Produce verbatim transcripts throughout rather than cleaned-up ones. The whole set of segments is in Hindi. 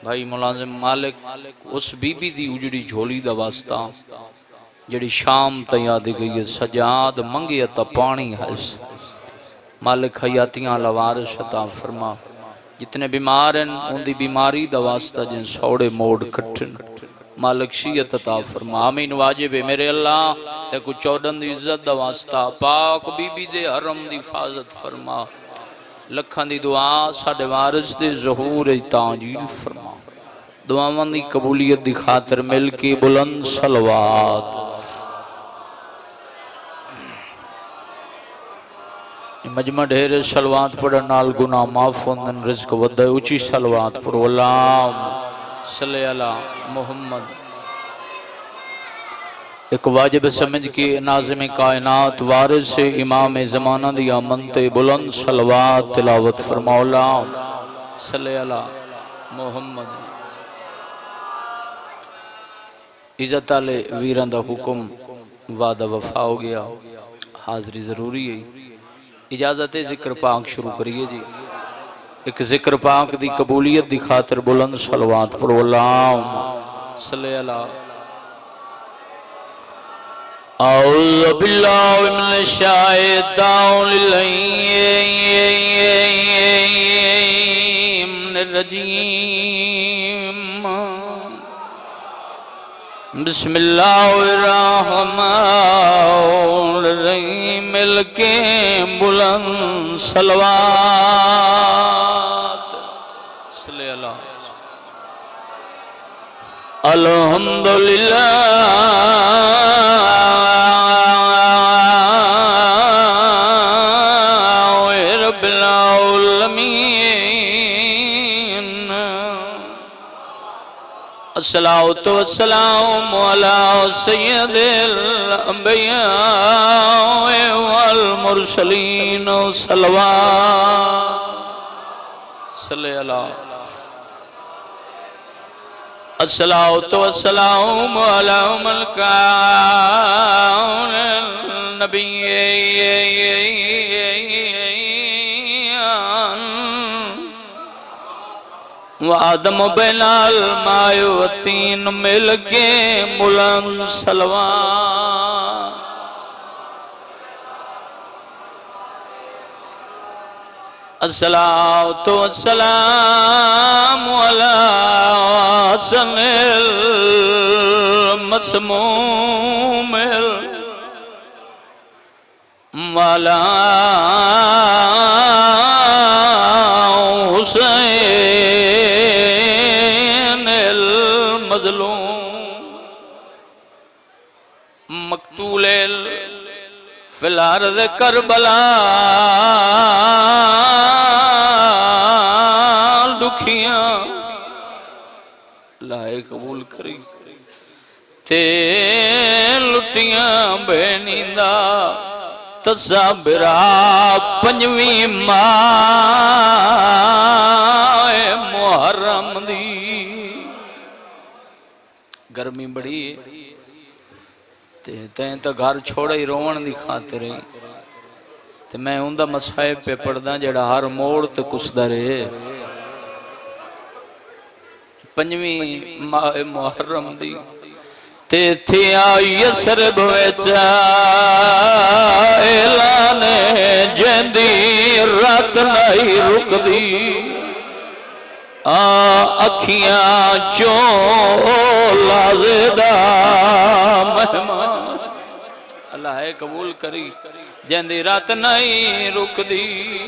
भाई मुलाजिम मालिक उस बीबी दी उजड़ी झोली दा वास्ता जड़ी शाम तैयार गई है सजाद मंगे ता पानी है मालिक हयातियां लवारिश अता फरमा जितने बीमार हैं उनकी बीमारी दा वास्ता जिन सौड़े मोड़ कट्ठन मालिक शियत अता फरमा आमीन वाजिब है मेरे अल्लाह ते को चौदन दी इज्जत दा वास्ता पाक बीबी दे हरम दी हिफाजत फरमा लखां दी दुआ साडे वारिस दे ज़हूर ताजील फरमा दुआवां दी कबूलियत दी खातिर मिल के बुलंद सलवात मजमा ढेर सलवात पढ़न नाल गुनाह माफ होंदन रिज़्क वधे उची सलवात पढ़ो अल्लाहुम्मा सल्ली अला मुहम्मद। एक वाजिब समझ के नाज़िम कायनात वारिस से इमाम ज़माना दी आमनते बुलंद सलवात तिलावत फरमाओ अल्लाहुम्मा सल्ली अला मुहम्मद। इज्जत वाले वीरां दा हुक्म वादा वफा हो गया हाज़री जरूरी है इजाजत जिक्र पाक शुरू करिए जी एक जिक्र पाक दी कबूलियत दी खातिर बुलंद सलवात पढ़ो अल्लाहुम्मा सल्ली अला औज़ु बिल्लाहि मिनश शैतानिर रजीम बिस्मिल्लाहिर्रहमानिर्रहीम मिलके बुलंद सलवात सल्ली अला अल्हम्दुलिल्लाहि रब्बिल आलमीन अस्सलातु वस्सलामु अला सय्यिदिल अंबिया वल मुरसलीन सल्लल्लाहु सल्ली अला अस्सलातु वस्सलामु अला मन कान नबिय्यन वादम बैनाल मायो तीन मिल के बुलंद सलवात अस्सलातु वस्सलामु अला सनिल मसमूमिल वाला हुसैनिल मज़लूम मक़तूलिल फिल अर्ज़ करबला दुखियां लाए कबूल करी ते लुटियां बेनींदा तसाबिरा पंजवी माए मुहर्रम दी गर्मी बड़ी ते तैं तो घर छोड़े ही रोवन दी खातिर ते मैं उनका मसाहिब पे पढ़दा जेड़ा हर मोड़ ते कुसदा रहे पंजवी माह मुहर्रम दी ते थे यसरब विच ऐलान जंदी रात नहीं रुकदी आ अखियां चो लाज़दा मेहमान अल्लाह है कबूल करी जंदी रात नहीं रुकदी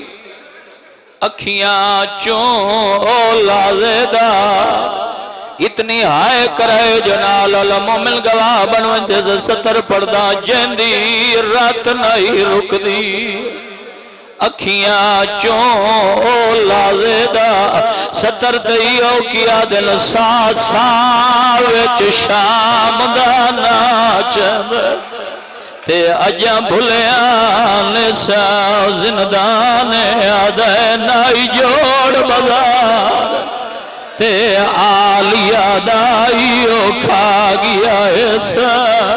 अखियां चो लाज़दा इतनी हाय करे जनाल मोमिन गवाह बनवंज सतर पड़दा जंदी रात नहीं रुकदी अखियां चो लाज़दा सतर दईओ किया दिल सा सा विच शाम दा नाचद ते अजा भुलिया ने सा जिंदान आदे नाई जोड़ बाजार ते आलिया दाइयो खा गया ऐसा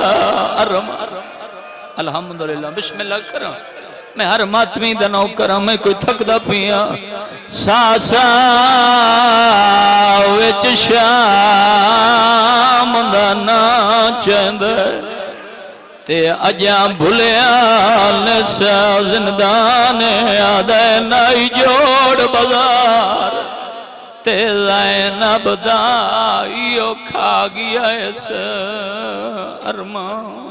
अल्हम्दुलिल्लाह बिस्मिल्लाह करा मैं हर मातमी दा नौकर मैं कोई थकदा पिया सासा विच शाम दा ना चंद ते अजा भुलिया ने जिंदान आदे नाई जोड़ बाजार ते ज़ैनब दा इयो खा गया इस अरमान।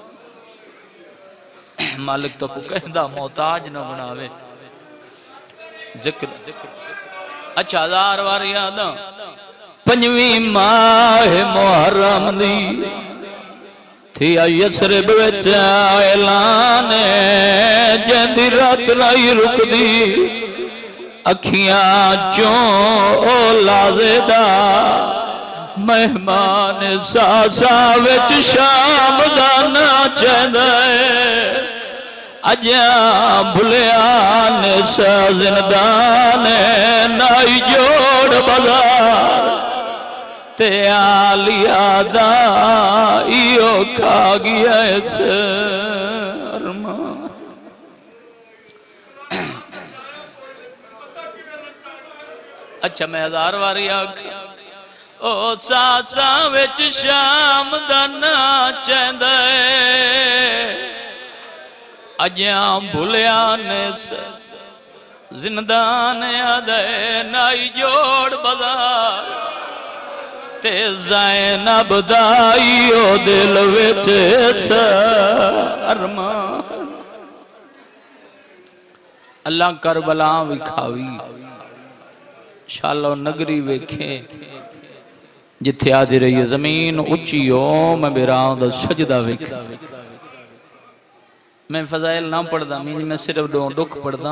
मालिक तो को कहदा मोहताज न बनावे जिक्र। अच्छा हजार बार याद पंजवी माह मुहर्रम दी थी यसरिब विच ऐलान जंदी रात नहीं रुकदी अखियां चों ओ लाज़ेदा मेहमान सासा विच शाम दा ना चंदा अजा भुलिया ने जिंदान नाई जोड़ बाजार ते आलिया दा इयो खा गया इस अरमान। अच्छा मैं हजार बारी आख ओ सासा विच शाम दा ना चंदा अजा भुलिया ने जिंदान आदे नाई जोड़ बाजार ते ज़ैनब दा इयो दिल विच अरमान। अल्लाह करबला विखावी शालो नगरी वेखे जिथे आदि रही जमीन उच्ची हो मैं बिरां दा सजदा वेखा। मैं फजाइल ना पढ़दा मीन मैं सिर्फ दो दुख पढ़दा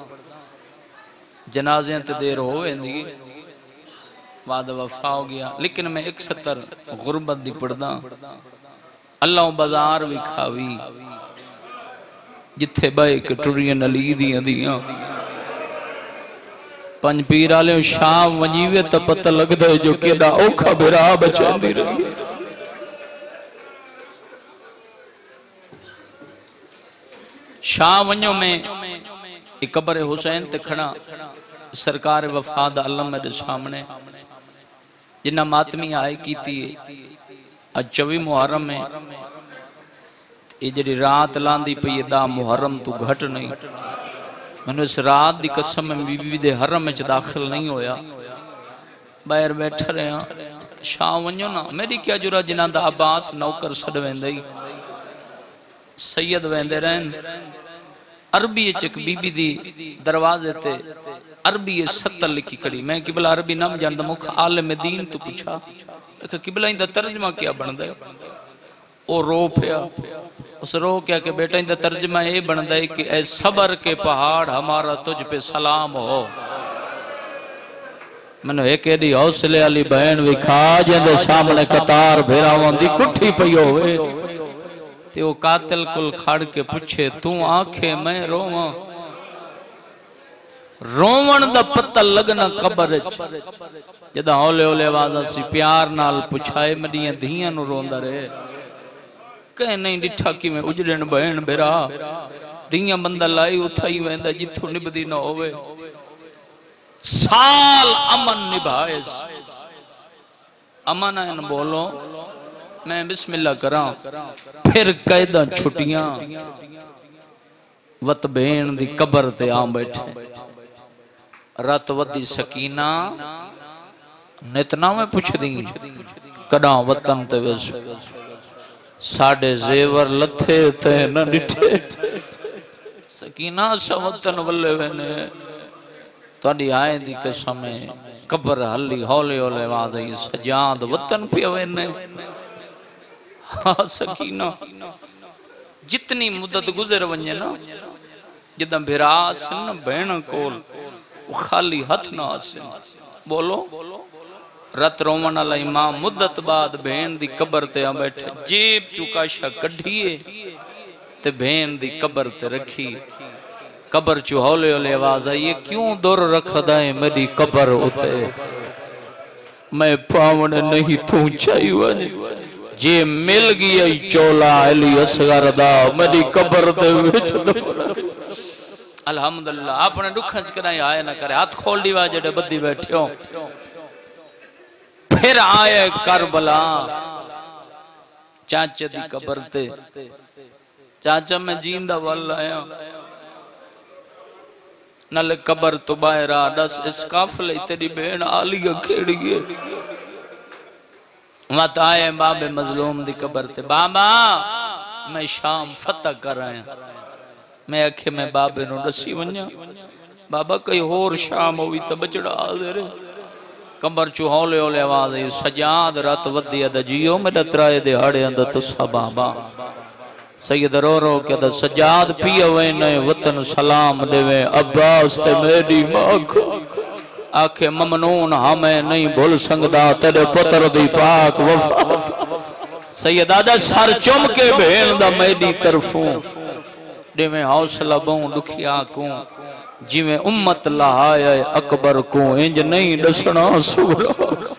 जनाजे ते देर हो वेंदी वाद वफा हो गया लेकिन मैं एक सत्तर गुरबत दी पढ़दा। अल्लाह बाजार विखावी जिथे बह के टुरियन अली दियां दियां पंज पीर आले शाम वजीवे तो पता लगदा है जो केड़ा औखा बिरा बचांदी रही। शाम वञो में एक कब्र हुसैन ते खड़ा सरकार वफाद आलम मेरे सामने जिन्ना मातमी आए की अज चौबी मुहर्रम में ये जी रात लांदी पई दा मुहर्रम तू घट नहीं मैंने इस रात की कसम में बीबी दे हरम में दाखिल नहीं होया बाहर बैठा रहा। शाम वञो ना मेरी क्या जुरा जिन्हां दा अब्बास नौकर छड़ वेंदे सैयद वेंदे रहन अरबी एक बीबी दी दरवाजे ते अरबी सत्तर लिखी कड़ी मैं किबला अरबी ना जानदा मुख आलम दीन तू पूछा किबला इंदा तर्जमा क्या बनदा है ओ रो पिया उस रो क्या कि बेटा इंदा तर्जमा ये बनदा है कि ऐ सबर के पहाड़ हमारा तुझ पे सलाम हो। मैंने एक एडी हौसले वाली बहन विखा जिंदे सामने कतार भेरावां दी कुठी पई होवे ते वो कातिल कुल खड़ के पूछे तू आखे मैं रोवां रोवण दा पता लगना कब्र जदा हौले हौले आवाज सी प्यार नाल पुछाए मडियां धीयां नु रोंदा रहे कह नहीं डिठा कि मैं उजड़न बहन बेरा धीयां बंदा लाई उथा ही वेंदा जिथों निभदी ना होवे साल अमन निभाए अमन है न बोलो मैं बिस्मिल्लाह करा फिर कैदा छुट्टियां वत बहन दी कब्र ते आ बैठे रत वदी सकीना नितना में पुछदी कड़ा वतन ते वेस साडे जेवर लथे ते न डिठे सकीना सवतन वल्ले वेने तोड़ी आए दी कसम कब्र हली हौले हौले आवाज आई सजाद वतन पे वेने हाँ सकीना जितनी मुद्दत गुजर वने ना जिदा भिरास न बहन कोल खाली हथ ना आसे बोलो रत रोवन वाला इमाम मुद्दत बाद बहन दी कब्र ते आ बैठे जेब चुकाशा कढ़िए ते बहन दी कब्र ते रखी कब्र चु हौले हौले आवाज आई ये क्यों दुर रखदा है मेरी कब्र उते मैं पावन नहीं तू चाही वने जे मिल गई चोला अली असगर दा मेरी कब्र ते विच अल्हम्दुलिल्लाह अपने दुखन च कराए आए ना करे हाथ खोल दीवा जेडे बद्दी बैठे हो फिर आए करबला चाचे दी कबर ते चाचा मैं जींदा वल आया नल कबर तो बाहर आ दस इस काफले तेरी बहन आलिया खेड़ी है मत आए बाबे मजलूम दी कबर ते बाबा मैं शाम फतह कर आया मैं आखे मैं बाबे नु दसी वन्या बाबा कोई होर शाम होवी तो बचड़ा हाजिर कबर चू हौले हौले आवाज आई सजाद रात वधिया दा जियो मेरा त्राए दिहाड़े अंदा तुसा बाबा सैयद रो रो के दा सजाद पियवे ने वतन सलाम देवे अब्बास ते मेरी मां को आखे ममनून हमें नहीं भूल संगदा तेरे पुत्र दी पाक वफा सैयद आदा सर चुम के भेण दा मेरी तरफों देवे हौसला बहु दुखिया को जिਵੇਂ उम्मत लहाए अकबर को इंज नहीं दसना सूरा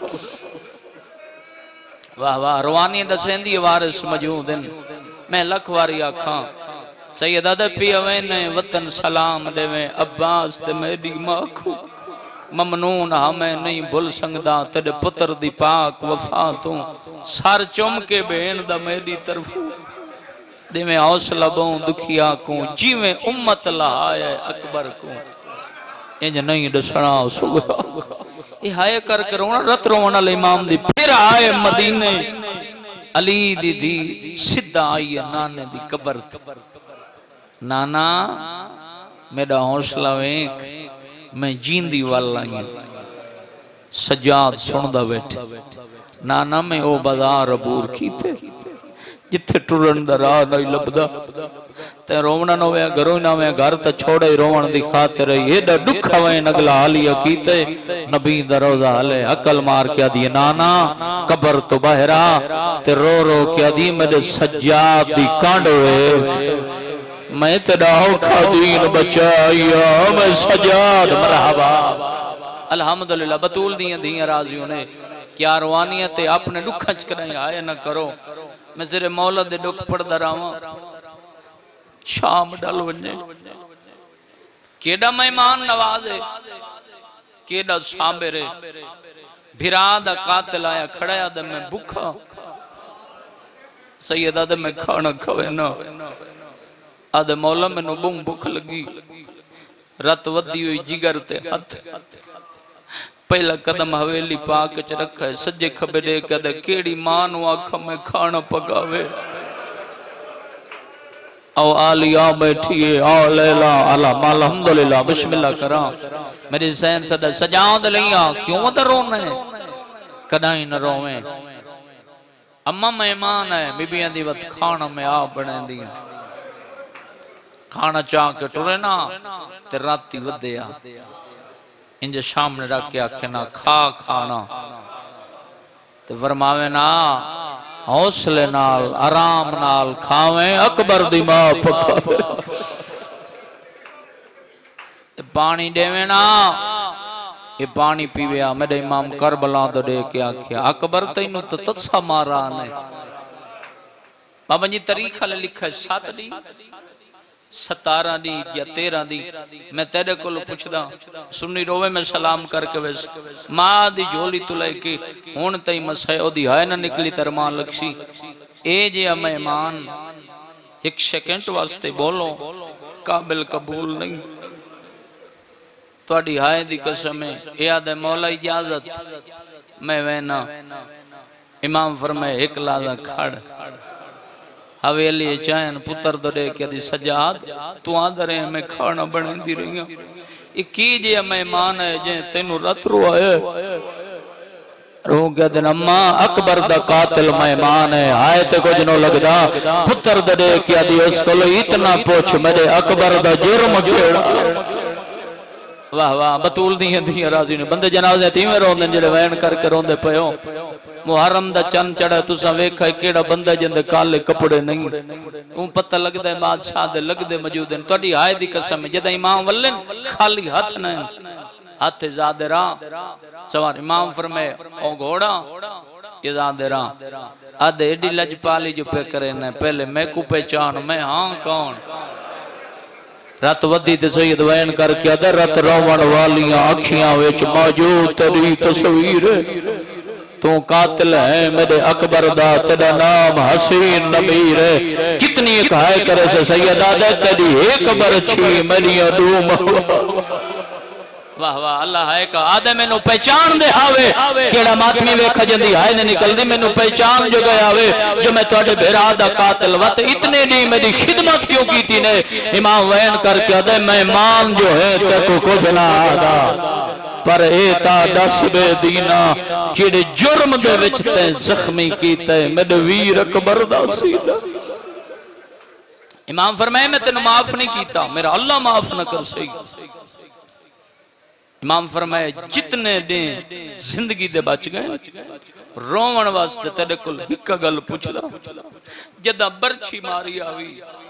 वाह वाह रवानी दसेंदी वारिस मौजूदन मैं लख वारी आखा सैयद अद पियवे ने वतन सलाम देवे अब्बास ते मेरी मां को ममनून हमें नहीं भूल संगदा तेरे पुत्र दी पाक वफा तू सर चुम के भेण दा मेरी तरफ देवे हौसला बहु दुखिया को जिवें उम्मत लहाए अकबर को इंज नहीं दसना सुगरा ये हाय कर रोना रत रोवन वाले इमाम दी फिर आए मदीने अली दी दी सीधा आई नाने दी कबर नाना मेरा हौसला वेख मैं जींदी वाल आई सजाद सुनदा बैठे नाना मैं ओ बाजार अबूर कीते जिथे टुरन दा राह नहीं लभदा ते रोवना न होया घरों ना होया घर ते छोड़े रोवण दी खातिर एडा दुख वे नगला हालिया कीते नबी दा रोजा हले अकल मार के दी नाना कबर तो बहरा ते रो रो के दी मेरे सज्जाद दी कांड वे मैं तेरा औखा दीन बचाया मैं सज्जाद मरहबा अल्हम्दुलिल्लाह बतूल दी दी राजियों ने क्या रवानियत अपने दुखा च कराई आए ना करो मैं सिरे मौला दे दुख पढ़दा रहा शाम डल वने केड़ा मेहमान नवाजे केड़ा साबरे भिरा दा कातिल आया खड़ा दे मैं भूखा सैयदा दे मैं खाना खवे ना आदे मौला मैनू बहु भूख लगी रत वधी हुई जिगर ते हथ पहला कदम हवेली पाक च रखा है सज्जे खबे दे कदे केड़ी मां नु आख में खाना पकावे आओ आलिया बैठिए आओ लैला अला अल्हम्दुलिल्लाह बिस्मिल्लाह करा मेरी सहन सदा सजाद लिया क्यों तो रोना है कदाई न रोवे अम्मा मेहमान है बीबियां दी वत खाना में आ बने दी खाना चाह के टुरे ना ते राती वधिया इंज सामने रख के आखे ना खा खाना ते फरमावे ना हौसले नाल आराम नाल खावे अकबर दी मां पकावे ते पानी देवे ना ये पानी पीवे मेरे इमाम करबला तो दे के आखे अकबर तैनू तो तत्सा मारा ने बाबा जी तारीख वाले लिखा सात दी सतारा दी या तेरह दी मैं तेरे को पुछदा सुन्नी रोवे में सलाम करके वैस मां दी झोली तू लेके हुण तई मसयो दी है ना निकली तरमान लक्ष्मी ए जे मेहमान एक सेकंड वास्ते बोलो काबिल कबूल नहीं तोड़ी हाय दी कसम है ए आदे मौला इजाजत मैं वेना इमाम फरमाए एक लादा खड़ हवेली चाहन पुत्र दे के दी सजाद तू आदरे में खाना बने दी रही ये की जे मेहमान है जे तेनू रत रोए रो के दिन अम्मा अकबर दा कातिल मेहमान है आए ते कुछ नो लगदा पुत्र दे के दी उस को इतना पूछ मेरे अकबर दा जुर्म केड़ा वाह वाह बतूल दी दी राजी ने बंदे जनाजे तीवे रोंदे जेड़े वैन करके रोंदे पयो मुहर्रम दा चंद चढ़ा तुसा वेखा केड़ा बंदा जिंदे काले कपड़े नहीं ऊ पता लगदा है बादशाह दे लगदे मौजूद हैं तोडी हाय दी कसम जद इमाम वल्लन खाली हाथ न हाथ जादरा सवार इमाम फरमाए ओ घोड़ा ये जादरा आधे एडी लजपाली जो पे करे न पहले मैं को पहचान मैं हां कौन रत वधी ते सैयद वैन करके अदर रत रोवण वालियां अखियां विच मौजूद तेरी तस्वीर तू कातिल है मेरे अकबर दा, तेरा नाम हसीन नबीर है। कितनी कहाय करे से सैयदा दे तेरी एक बरछी मेरी अदूम। वाह वाह अल्लाह है का आदे मैनू पहचान दे आवे केड़ा मातमी वेख जंदी हाय ने निकलदी मैनू पहचान जो गया आवे जो मैं तुम्हारे बेरा दा कातिल वत इतने नहीं मेरी खिदमत क्यों कीती ने। इमाम वैन करके आदे मेहमान जो है तेको कुछ ना आदा पर ए ता दस बे दीना जेड़े जुर्म दे विच ते जख्मी कीते मेरे वीर अकबर दा सीना। इमाम फरमाए मैं तेन माफ नहीं कीता मेरा अल्लाह माफ न कर सही। इमाम फरमाए जितने दे जिंदगी दे बच गए रोवन वास्ते तेरे कोल एक गल पूछदा जदा बरछी मारी आवी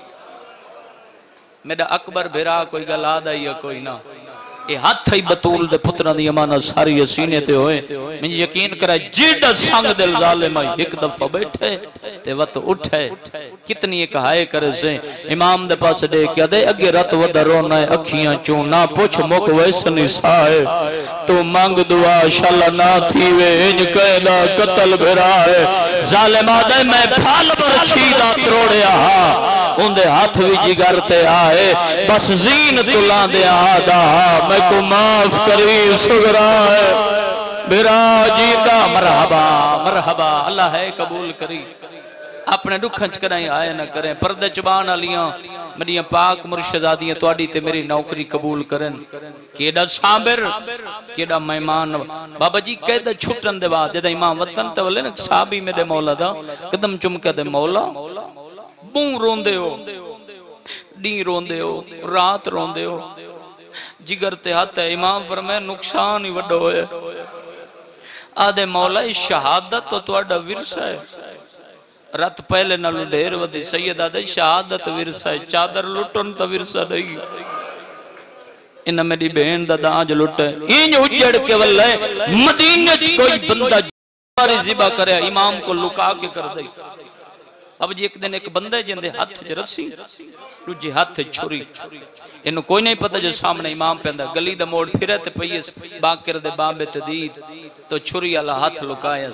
मेरा अकबर बिरा कोई गल आद आई है कोई ना ये हाथ ही बतूल दे पुत्रा दी अमानत सारी सीने ते होए मैं यकीन करा जेड़ा संग दिल जालिम एक दफा बैठे ते वत उठे कितनी एक हाय करे से। इमाम दे पास दे के दे अगे रत वद रोना अखियां चो ना पूछ मुक वैसनी साए तो मांग दुआ शाला ना थीवे इंज कहदा कत्ल बिराए जालिमा दे मैं फल बरछी दा त्रोड़या उंदे हाथ भी जिगर ते आए बस जीन तुला दे आदा मैं को माफ करी सुगरा है मेरा जीता मरहबा मरहबा अल्लाह है कबूल करी अपने दुखन च कराई आए ना करें पर्दे चबान वालियां मेरिया पाक मुर्शदादियां तुहाडी ते मेरी नौकरी कबूल करन। केड़ा साबिर केड़ा मेहमान बाबा जी कहदे छुटन दे बाद जद इमाम वतन ते वले ना साहबी मेरे मौला दा कदम चुम के दे मौला बू रोंदे हो डी रोंदे हो रात रोंदे हो जिगर ते हाथ है। इमाम फरमाए नुकसान ही वड्डो होया आदे मौला शहादत तो तुहाडा विरसा है रत पहले नालों ढेर वधी सैयद आदे शहादत विरसा है चादर लुटन तो विरसा नहीं इन मेरी बहन दा दाज लुट इंज उजड़ के वल्ले मदीने च कोई बंदा जिबा करे इमाम को लुका के कर दे। अब जी एक दिन एक बंदे जिंदे हाथ च रस्सी दूजे हाथ छुरी इन्हू कोई नहीं पता जो सामने इमाम पेंदा गली दा मोड़ फिरे ते पई बाकर दे बाबे तदीद तो छुरी वाला हाथ लुकाया।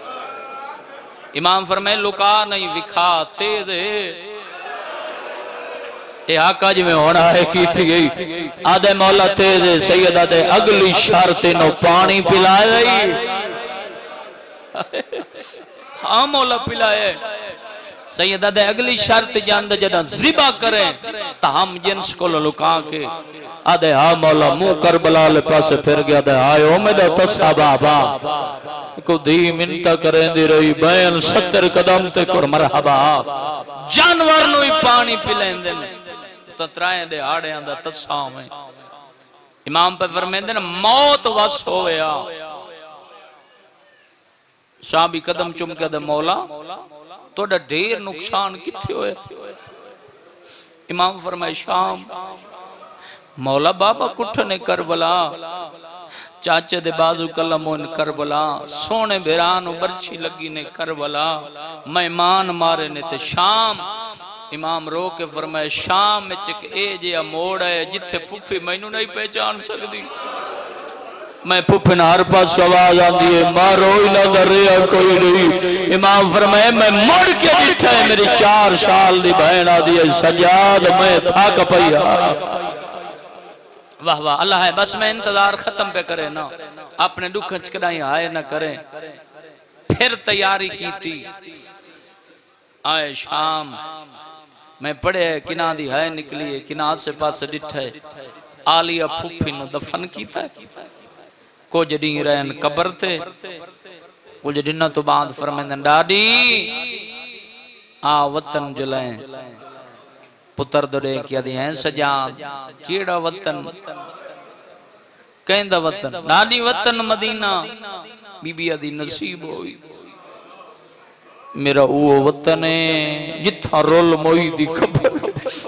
इमाम फरमाए लुका नहीं विखा तेज ये आका जी में होना है की थी गई आदे मौला तेज सैयद आदे अगली शर्त इन्हों पानी पिलाया हाँ मौला पिलाए सैयदा दे अगली शर्त जान दे जदा जिबा करें ता हम जिन्स को लुका के आदे हाँ मौला मुंह करबला ले पासे फिर गया दे आयो मेरा तसा बाबा को दी मिनता करें दी रही बैन सत्तर कदम ते कर मरहबा जानवर नु ही पानी पिलेंदे ने तो त्राए दे आड़े आंदा तसा में इमाम पे फरमांदे ने मौत वस होया साहबी कदम चुम के दे मौला तोड़ा ढेर नुकसान किथे होए। इमाम फरमाए शाम मौला बाबा कुठ ने करबला चाचे दे बाजू कलम ने करबला सोने बेरान बरछी लगी ने करबला मेहमान मारे ने ते शाम इमाम रो के फरमाए शाम में एक ए जिहा मोड़ है जिथे फुफी मैनू नहीं पहचान सकती मैं फुफन हर पास आवाज आती है मारो इला दरिया कोई नहीं। इमाम फरमाए मैं मुड़ के जिठा है मेरी चार साल दी बहन आदि है सजाद मैं थक पई वाह वाह अल्लाह है बस मैं इंतजार खत्म पे करे ना अपने दुख कदाई हाय ना करे। फिर तैयारी की थी आए शाम मैं पढ़े किना दी है निकली है किना आसे पास डिठे आलिया फुफी नु दफन कीता कुछ डी रहन कबर ते कुछ दिन तो बाद फरमांदन डाडी आ वतन जलाए पुत्र दे क्या दी है सजा केड़ा वतन कहंदा वतन डाडी वतन मदीना बीबी आदि नसीब होई मेरा वो वतन है जिथा रोल मोई दी खबर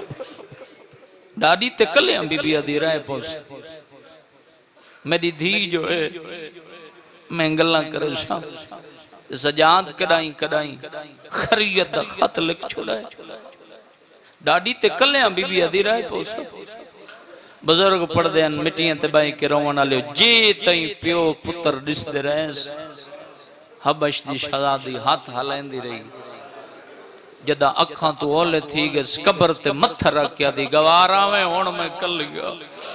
डाडी ते कले बीबी आदि रह पहुंच मेरी धी जो है मैं गल्ला करे सा सजाद कदाई कदाई खरीयत दा खत लिख छोड़ा डाडी ते कल्या बीबी आदि राय पोस बुजुर्ग पढ़दे हैं मिट्टियां ते बाई के रोवन वाले जे तई प्यो पुत्र दिसदे रहे हबश दी शहजादी हाथ हलांदी रही जदा अखां तो ओले थी गए कब्र ते मत्था रखया दी गवारा में हुण मैं कल गया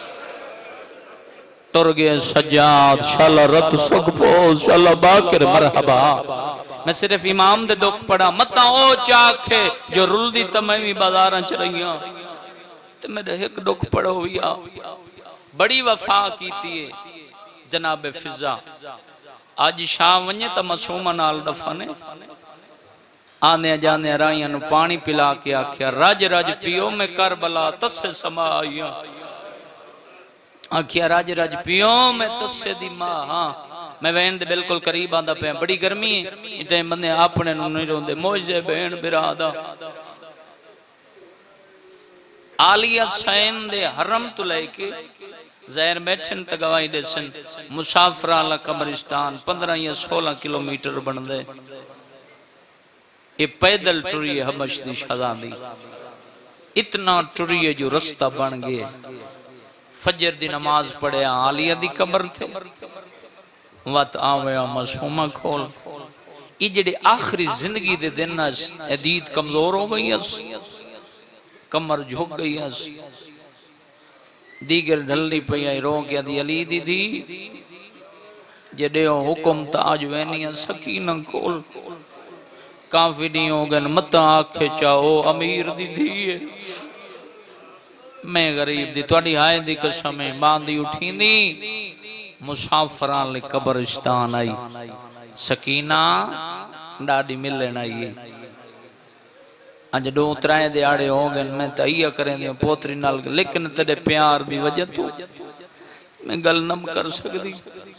तुर गए सज्जाद शाला रत सुखपो शाला बाकिर मरहबा। मैं सिर्फ इमाम दे दुख पढ़ा मता ओ चाखे जो रुलदी तमवी बाजारां च रहियां ते मेरे एक दुख पढ़ो विया बड़ी वफा कीती है जनाब फिजा आज शाम वने त मासूमा नाल दफने आने जाने राइयां नु पानी पिला के आख्या रज रज पियो मैं करबला तस्से समा आईया आख्या रज रज पियो मैं तस्से दी मां हां मैं वैन दे बिल्कुल करीब आंदा पे बड़ी गर्मी है इते बंदे अपने नु नहीं रोंदे मोजे बहन बिरादा आलिया सैन दे हरम तो लेके ज़हर बैठन त गवाही देसन मुसाफिरा ला कब्रिस्तान पंद्रह या सोलह किलोमीटर बनदे ये पैदल टुरी हबश दी शहजादी इतना टुरी जो रास्ता बन गए फजर दी नमाज पढ़े आलिया दी कब्र थे वत आवे मासूमा खोल ये जेडे आखिरी जिंदगी दे दिन अदीत कमजोर हो गई कमर झुक गई दीगर ढलनी पई रो के दी अली दीदी जेडे हुक्म ताज वैनिया सकीना खोल काफी नहीं हो गए मत आखे चाहो अमीर दी थी मैं गरीब दी थोड़ी हाय दी कसम है बांधी उठी दी मुसाफिरां ले कब्रिस्तान आई सकीना डाडी मिलन आई अज दो त्राए दिहाड़े हो गए मैं तैया करें दी पोतरी नाल लेकिन तेरे प्यार दी वजह तो मैं गल नम कर सकदी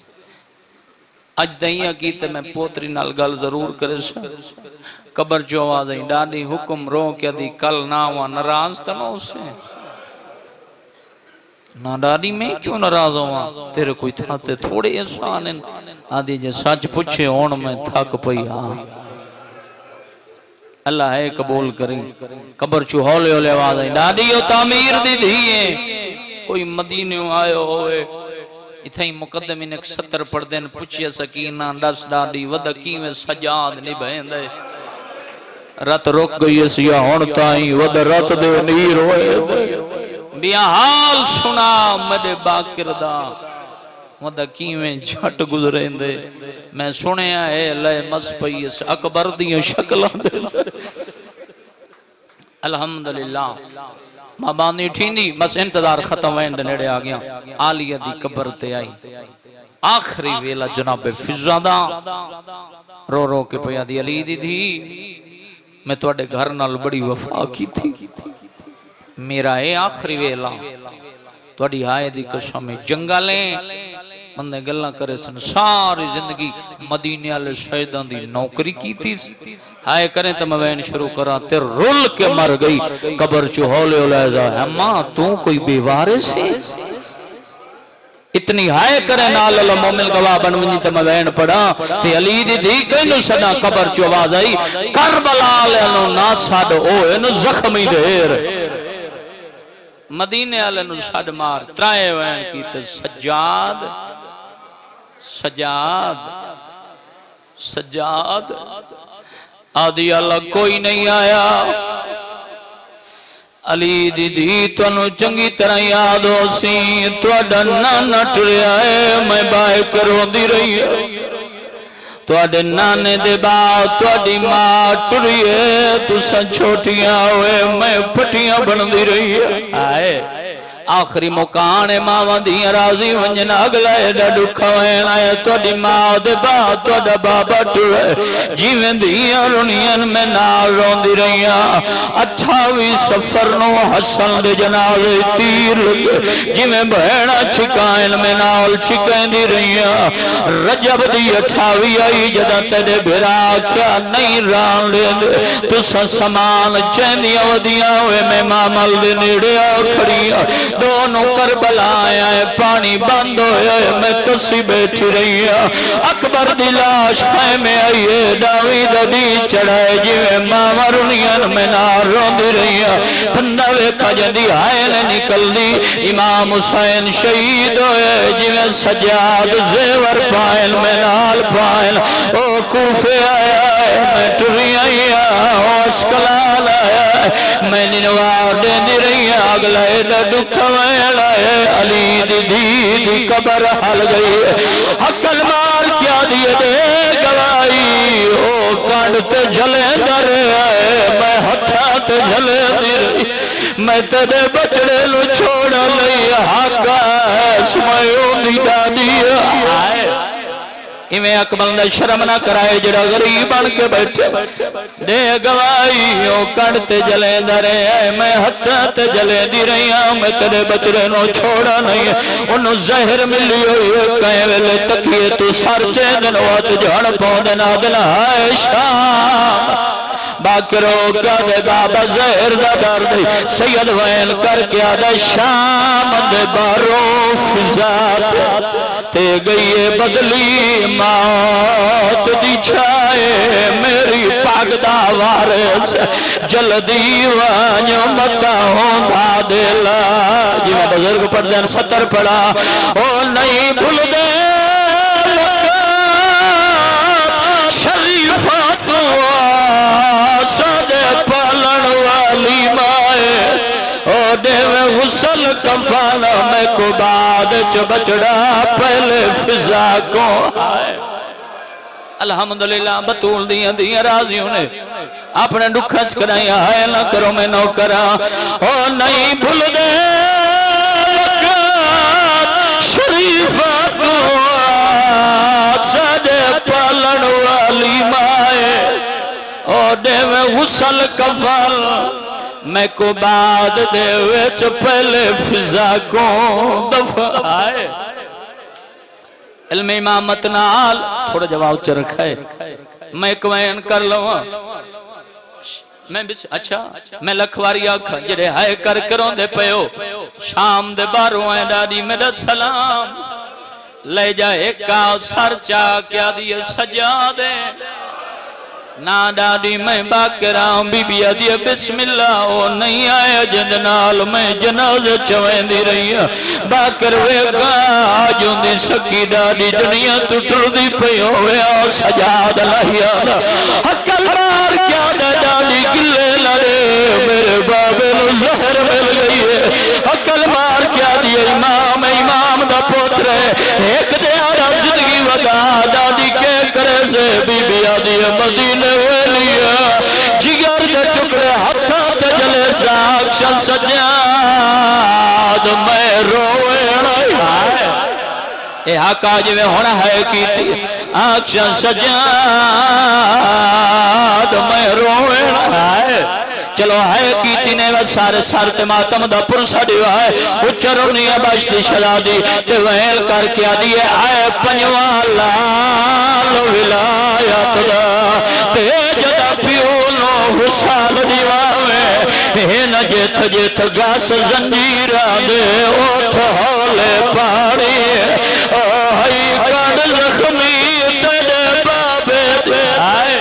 अज तैया की ते मैं पोतरी नाल गल जरूर करे कब्र चो आवाज आई डाडी हुक्म रो के दी कल ना हुआ नाराज त न उसे ना डाडी मैं क्यों नाराज होवा तेरे कोई था ते थोड़े एहसान हैं आदि जे सच पूछे हुन मैं थक पई हां अल्लाह है कबूल करी कब्र चो हौले हौले आवाज आई डाडी ओ तामीर दी धी है कोई मदीने आयो होए इथे मुकद्दमी ने सत्तर पढ़दे न पूछिया सकीना दस डाडी वद कीवे सजाद निभेंदे रत रुक गई सिया हुन ताई वद रत दे नीर होए बिया हाल सुना मेरे बाकिर दा वद कीवे झट गुजरेंदे मैं सुनिया है ले मस पई अकबर दी शक्लां अल्हम्दुलिल्लाह मां बानी ठींदी बस इंतजार खत्म वेंद नेड़े आ गया आलिया दी कब्र ते आई आखिरी वेला जनाब फिजा दा रो रो के पिया दी अली दीदी मैं तुहाडे घर नाल बड़ी वफा की थी मेरा ए आखिरी वेला तुहाडी हाय दी कसम जंगले बंदे गल्ला करे सन सारी जिंदगी मदीने वाले शहीदां दी नौकरी कीती हाय करे तो मैं वैन शुरू करा ते रुल के मर गई कब्र चो हौले हौले जा अम्मा तू कोई बेवारिस है इतनी हाय करे नाल अल मोमिन गवाह बन वनी ते मैं वैन पढ़ा ते अली दी धी कहनु सदा कब्र चो आवाज आई करबला वाले नु ना छड ओ इनु जख्मी ढेर मदीने वाले नु छड मार त्राए वैन कीते सज्जाद सजाद सजाद आदि अल्लाह कोई नहीं आया अली दीदी तुहानू चंगी तरह याद हो सी तुहाडा नाना टुरिया है मैं बाय करोंदी रही है तुहाडे नाने दे बाद तुहाडी मां टुरी है तुसा छोटियां होए मैं पट्टियां बनदी रही है आए आखिरी मुकान मावा दियां राजी वंजन अगला एडा दुखा वैन आया तुहाडी मां दे बाद तुहाडा बाबा टुरे जिवें दियां रुनियां मैं नाल रोंदी रहियां अठावी सफर नो हसन दे जनाजे तीर लगे जिवें बहना छिकायन मैं नाल छिकैंदी रहियां रजब दी अठावी आई जदा तेरे बिरा आख्या नहीं रान लेंदे तुसा समान चैंदियां वदियां होए मैं मामल दे नेड़े आ खड़ियां दोनों करबला आया है पानी बंद होया है मैं कसी बैठी रही है अकबर दी लाश में आई है दावीद दी चढ़ाए जिवें मां रुनियन में ना रोंदी रही है बंदा वेखा जंदी हाय ने निकलदी इमाम हुसैन शहीद होए जिवें सजाद जेवर पायल में नाल पायल ओ कूफे आया मैं टुरी आई अस्कलान आया मैं निनवार दे रही अगला दुख वेला अली दी धी दी कबर हल गई अकल मार क्या दिए दे गवाई ओ कंड ते जले दर मैं हथा ते जले रही मैं तेरे बचड़े नु छोड़ लई हाका समयो दी दादी इवें अकबल ने शर्म ना कराए जड़ा गरीब बन के बैठे दे गवाही ओ कण ते जलेंदा रहे मैं हथ ते जलेंदी रही मैं तेरे बचड़े नो छोड़ा नहीं ओनु जहर मिली होई कई वेले तकिए तू सर चेंदन वत जण पौंदे ना दिन हाय शाम बाकरो क्या दे बाबा जहर दा दर्द सैयद वैन कर क्या दे शाम दे बारो फिजा ते गई बदली मौत दी छाए मेरी पागदा वारिस जल्दी वांजो मता होंदा दिला जिवें बुजुर्ग पढ़दे न सत्तर पढ़ा ओ नहीं भूल दे शरीफा तो सदे पालन वाली माए ओ देवे हुसल कफन में को बाद च बचड़ा पहले फिजा को आए अल्हम्दुलिल्लाह बतूल दिया दिया राजियों ने अपने दुख च कराया है ना करो मैं नौकरा ओ नहीं भूल दे शरीफा तो सदे पालन वाली माए ओ देवे हुसल कफन मैं को बाद दे विच पहले फिजा को दफा आए इल्म इमामत नाल थोड़ा जवाब च रखा है मैं एक बयान कर लवा मैं अच्छा मैं लखवारी आख जेड़े हाय कर करोंदे पयो शाम दे बारों आए दादी मेरा सलाम ले जा एक का सर चा क्या दिए सजा दे ना दादी मैं बाकरा बीबी आदि बिस्मिल्लाह ओ नहीं आया जिंद नाल मैं जनाज़े चवेंदी रही बाकर वेगा आजुंदी सकी दादी दुनिया तू टुरदी पई होवे आ सजाद लहिया अकल मार क्या दादी गिले लरे मेरे बाबे नु जहर मिल गई है अकल मार क्या दिए इमाम इमाम दा पुत्र एक दे आरा जिंदगी वगा दादी के करे से बीबी आदि मदीने जिगर दे टुकड़े हथा ते जले साक्ष सजाद मैं रोवेणा ए आका जिवें हुण है कीती आक्ष सजाद मैं रोवेणा चलो है कीती ने सारे सर ते मातम दा पुरसा दिवा है उच्चरनी बश्ती शरादी ते वहल करके आदि आए पंजवा लाल विलायत दा ते जदा पियो नो हुसाल दीवावे हे न जेथ जेथ गास जंजीरा दे ओठ हौले पाड़ी ओ हई कड जख्मी तेरे बाबे दे आए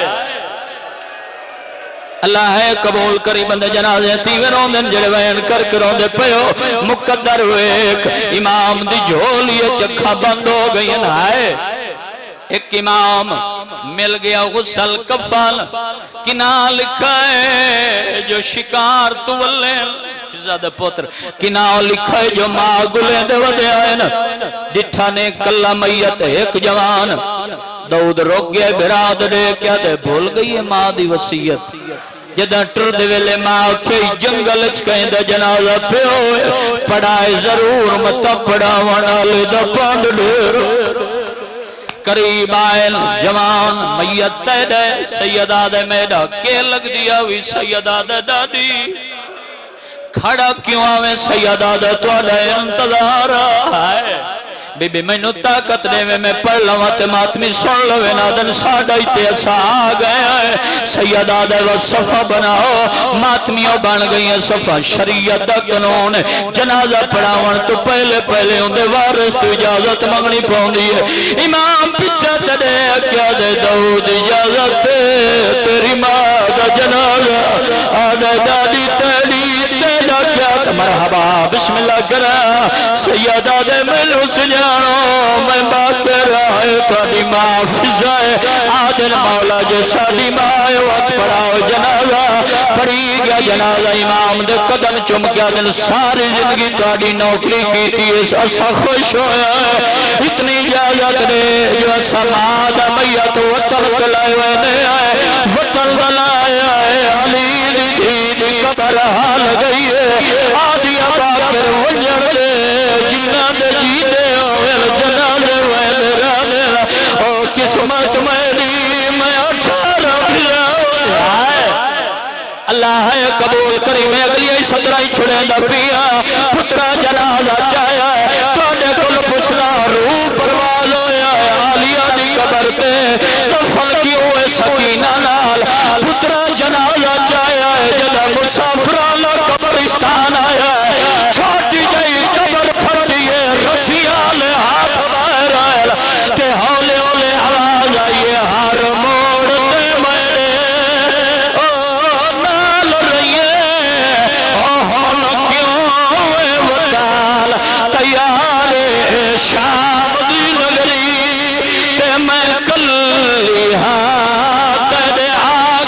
अल्लाह है कबूल करी बंदे जनाजे तीवे रोंदे जेड़े वैन कर रोंदे पयो मुकद्दर वेख इमाम दी झोली चखा बंद हो गई है एक इमाम मिल गया गुसल कफन किना लिखा है जो शिकार तुवले फिजा पुत्र किना लिखा है जो मां गुले दे वदे आए न डिठा ने कल्ला मैयत एक जवान दाऊद रोक गया बिराद दे क्या दे भूल गई है मां दी वसीयत जदा टुरद वेले मां आखे जंगल च कहंदा जनाजा पियो पढ़ाए जरूर मत पढ़ावण वाले दा पंड ढेर करीब आए जवान मैयत दे सैयदा दे मेरा के लग दिया हुई सैयदा दे दादी खड़ा क्यों आवे सैयदा दे तुहाडा इंतजार है बीबी मैनू ताकत देवे मैं पढ़ लवा ते मातमी सुन लवे नादन साडा इते असा आ गया है सैयदा दे सफा बनाओ मातमियों बन गई है सफा शरीयत दा कानून जनाजा पढ़ावन तो पहले पहले उनके वारिस तो इजाजत मंगनी पौंदी है इमाम पिछे तड़े क्या दे दाऊद इजाजत तेरी मां दा जनाजा आदे दादी तेरी तेरा क्या मरहबा बिस्मिल्लाह करा सैयदा दे मैनू सजानो मैं बाकर आए तादी मां फिजाए आदन मौला जो साडी मां वत पढ़ाओ जनाजा पढ़ी गया जनाजा इमाम दे कदम चुम के दिन सारी जिंदगी ताड़ी नौकरी की असा खुश होया इतनी इजाजत दे जो असा मां दा मैया तो वतन कलाए ने आए वतन लाया अली दी धी दी कबर हाल गई है आदि बाकर वंजण दे जिन्ना दे जीते होवे जनाजे वैन राने ओ किस्मत मेरी मैं अठारह अल्लाह है कबूल करी मैं अगली सदरा ही छुड़े पिया पुत्रा जनाजा चाया तुहाडे कोल पुछदा रूह परवाज होया आलिया दी कबर ते दफन की होए सकीना नाल पुत्रा जनाजा चाया जदा मुसाफिरा दा कब्रिस्तान आया छोटी जई कबर फटिए रसिया ले हाथ बाहर आया ते हौले हौले आवाज आई हर मोड़ ते मेरे ओ नाल रहिए ओ हन क्यों वकाल तैयार शाम दी नगरी ते मैं कल्ली हां तेरे आग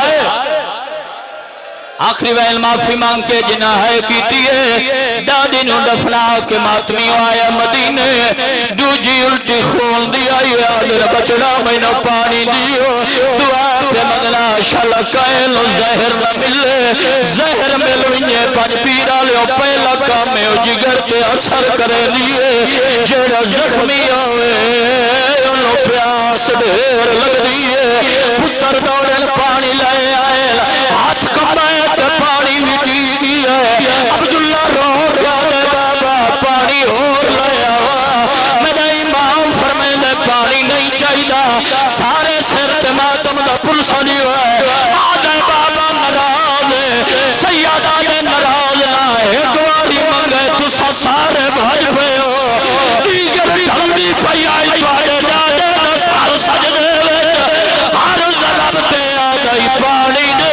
आखिरी वैल माफी मांग के जिना है कीती है दादी नु दफना के मातमी आया मदीने दूजी उल्टी खून दी आई आदर बचड़ा मैनू पानी दियो दुआ पे मंगना शलकैल जहर न मिले जहर मिल विने पंज पीरा लियो पहला काम में जिगर ते असर करे लिए जेड़ा जख्मी होवे ओनु प्यास ढेर लगदी है पुत्र दौड़े पानी लाए आए हाथ कमाए पानी भी पी दिया अब्दुल्ला रो गया बाबा पानी और लाया मेरा इमाम फरमांदा पानी नहीं चाहिए सारे सिर ते मातम दा पुलसा नहीं है आदे बाबा नाराज सैयदा ने नाराज ना एक बारी मंगे तुसा सारे भज पे हो दीगर ढलदी पई आई तुहाडे दादे दा सर सजदे विच हर जलब ते आ गई पानी दे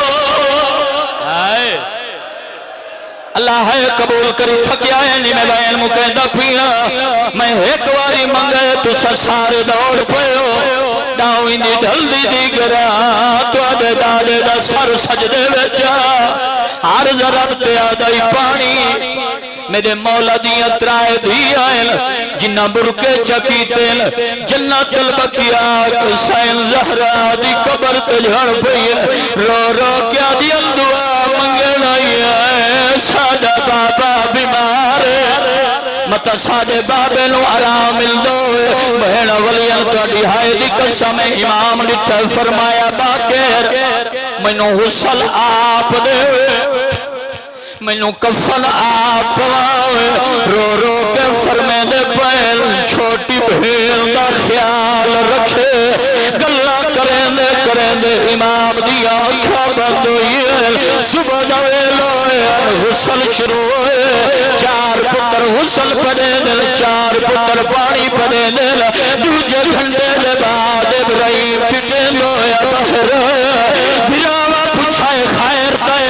अल्लाह है कबूल करी थकिया है नहीं मैं बहन मुकैदा पिया मैं एक बारी मंगे तुसा सारे दौड़ पयो डावी दी ढलदी दी गरा तुहाडे दादे दा सर सजदे विच हर जरब ते आदई पानी मेरे मौला दी त्राए दी आए जिन्ना बुरके चकीते जन्नतुल बकिया हुसैन ज़हरा दी कबर ते झड़ पई रो रो क्या दी दुआ मंगण आई है साडा बाबा बीमार मत साडे बाबे नु आराम मिल दो बहन वलियां तुहाडी हाय दी कसम इमाम डिठा फरमाया बाकर मैनू हुसल आप दे मैनू कफन आप पवावे रो रो के फरमांदे पैल छोटी भेल दा ख्याल रखे गल्ला करेंदे करेंदे इमाम दी अखां बंद होई सुबह दा वेला हुसल शुरू होए चार पुत्र हुसल पड़े दिल चार पुत्र पानी पड़े दिल दूजे घंटे दे बाद इब्राहिम पिटे लोया बहर बिरावा पूछाए खैर ते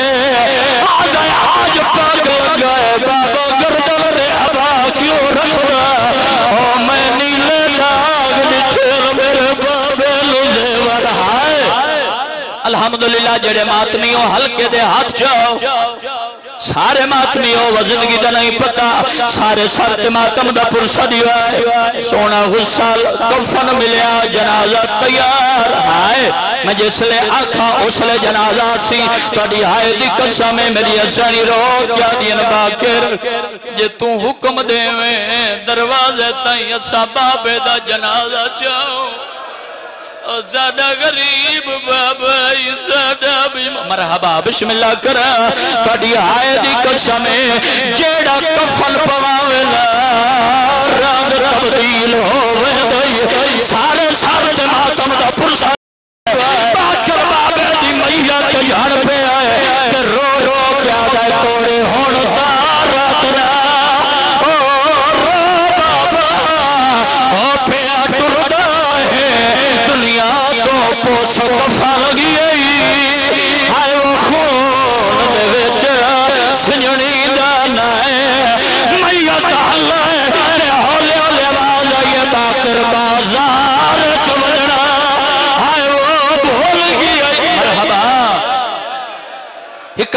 आज पग गए बाबा गर्दन रे हवा क्यों रखना ओ मैं नीले दाग निचल मेरे बाबे लुजेवर हाय अल्हम्दुलिल्लाह जेड़े मातमी हो हल्के दे हाथ जाओ सारे मातमी हो जिंदगी का नहीं पता सारे सर ते मातम दा पुरसा दिया सोना हुसल कफन मिलया जनाजा तैयार हाय मैं जिसले आखा उसले जनाजा सी तुहाडी हाय दी कसम मेरी असनी रो क्या दिन बाकर जे तू हुक्म देवे दरवाजे ताई असा बाबे दा जनाजा चाओ साडा गरीब बाबा साडा भी मरहबा बिस्मिल्लाह करा तुहाडी हाय दी कसम जेड़ा कफन पवावेला रंग तब्दील होवे सारे सारे दे मातम दा पुरसा बाकर बाबे दी मैया ते झड़ पे आए ते रो रो क्या दे तोड़े हुण तारा तेरा ओ रो बाबा ओ पिया टुरदा है दुनिया तो पोस कफा लगी हाय वो खून दे विच सिजणी दा नाए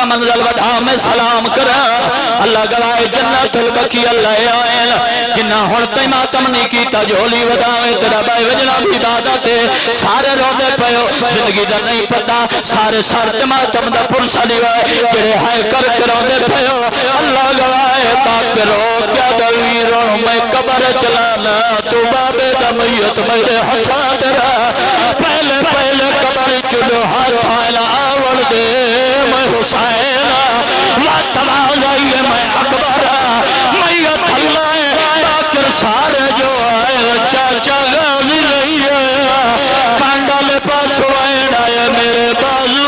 का मंजल वधा में सलाम कर अल्लाह गवाए जन्नतुल बकी अल्लाह आयल जिन्ना हुण तै मातम नहीं कीता झोली वधावे तेरा भाई वजना भी इबादत है सारे रोंदे पयो जिंदगी दा नहीं पता सारे सर ते मातम दा पुरसा दिवाए जेड़े हाय कर रोंदे पयो अल्लाह गवाए पाक रो क्या दवीरों मैं कब्र चलाना तू बाबे दा मैयत मेरे हथा तेरा पहले पहले कब्र चलो हाथ आला आवड़ दे मैं हुसैन वा तवाला ये मैं अकबर मैयत अल्लाह बाकर सारे जो आए चाचा गाजी नहीं है कांडल पास आए मेरे बाजू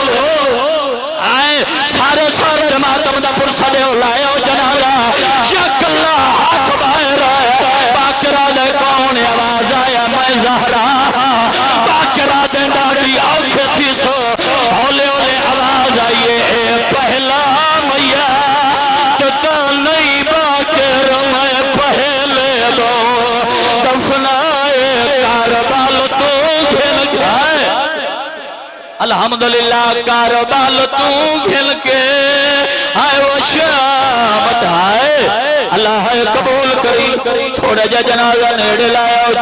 आए सारे सारे मातम दा पुरसा दे लायो जनाजा शक्ला हाथ बाहर आया बाकरा दे कौन आवाज आया मैं ज़हरा बाकरा दे डाडी औखे थी सो हौले हौले आवाज आई है पहला मैया तो नहीं बाकर मैं पहले दो दफनाए कारबाल तो घिल गए अल्हम्दुलिल्लाह कारबाल तू घिल के आए वो शामत आए अल्लाह कबूल करी थोड़ा जा जनाजा नेड़े लाया।